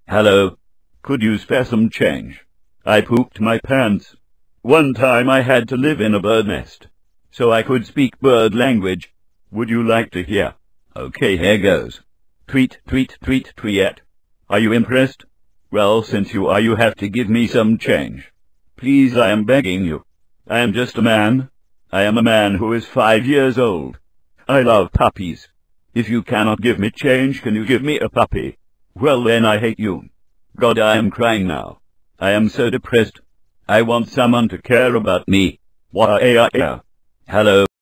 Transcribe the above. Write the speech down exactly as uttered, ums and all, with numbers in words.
Hello. Could you spare some change? I pooped my pants. One time I had to live in a bird nest, so I could speak bird language. Would you like to hear? Okay, here goes. Tweet, tweet, tweet, tweet. Are you impressed? Well, since you are, you have to give me some change. Please, I am begging you. I am just a man. I am a man who is five years old. I love puppies. If you cannot give me change, can you give me a puppy? Well then, I hate you. God, I am crying now. I am so depressed. I want someone to care about me. Waaaaaaaah. Hello.